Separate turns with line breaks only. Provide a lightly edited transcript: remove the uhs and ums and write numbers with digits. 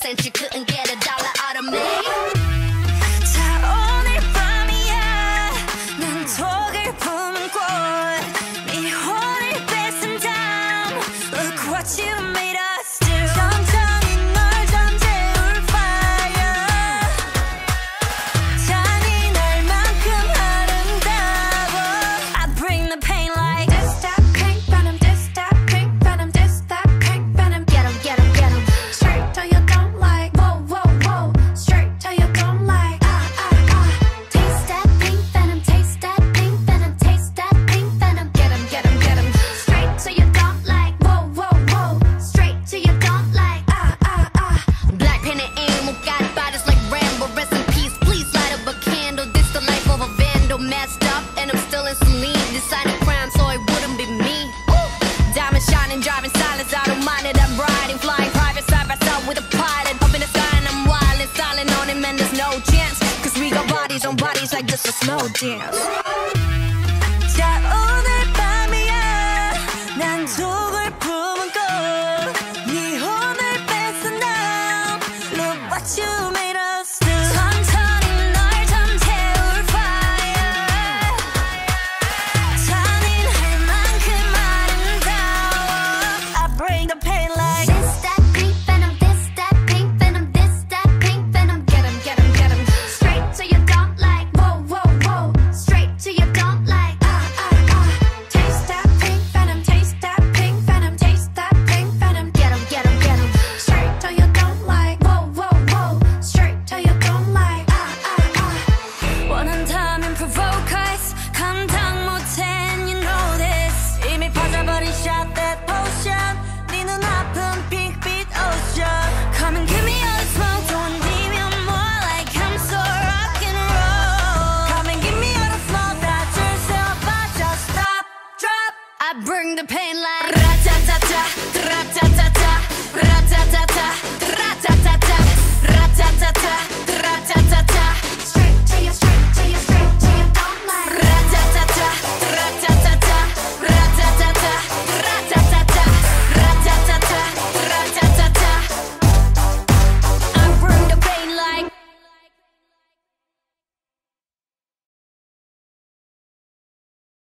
cent you couldn't get a dollar out of me.
자 오늘 밤이야 난 독을 품은 꽃네 혼을 뺏은 다음 Look what you made us do 천천히 널 잠재울 fire 잔인할 만큼 아름다워 I bring the pain like This that pink venom This that pink venom This that pink venom
Get 'em, get 'em, get 'em.
Straight till you don't like Whoa, whoa, whoa Straight till you don't like
Taste that pink venom, taste that pink venom, taste that pink venom. Get 'em, get 'em, get 'em.
Straight till you don't like Whoa, whoa, whoa Straight till you don't like
BLACKPINK and aim, got bodies like Rambo. Rest in peace, please light up a candle. This the life of a vandal, messed up, and I'm still in saline. Deciding crime, so it wouldn't be me. Ooh. Diamond shining, driving silence, I don't mind it. I'm riding, flying private side by side with a pilot. Up in the sky and I'm wild and styling on him, and there's no chance. Cause we got bodies on bodies like just a slow dance.
자 오늘 밤이야 난 독을 품은 꽃네 혼을 뺏은 다음 Look what you made us do 천천히 널 잠재울 fire 잔인할 만큼 아름다워 I bring the pain like
This that pink venom, this that pink venom, this that pink venom. Get 'em, get 'em, get 'em.
Straight till you don't like Whoa, whoa, whoa Straight till you don't like Taste that pink venom Taste that pink venom Taste that pink venom
Get 'em, get 'em, get 'em.
Straight till you don't like Whoa, whoa, whoa Straight till you don't like 원한다면 provoke us 감당 못해 and you know this 이미 빠져버린 shot that potion 네 눈아픈 핑크빛 ocean Come and give me all the smoke don't leave me more like I'm so rock and roll Come and give me all the flow 다 줄 새 오빠 just stop drop
I bring the pain like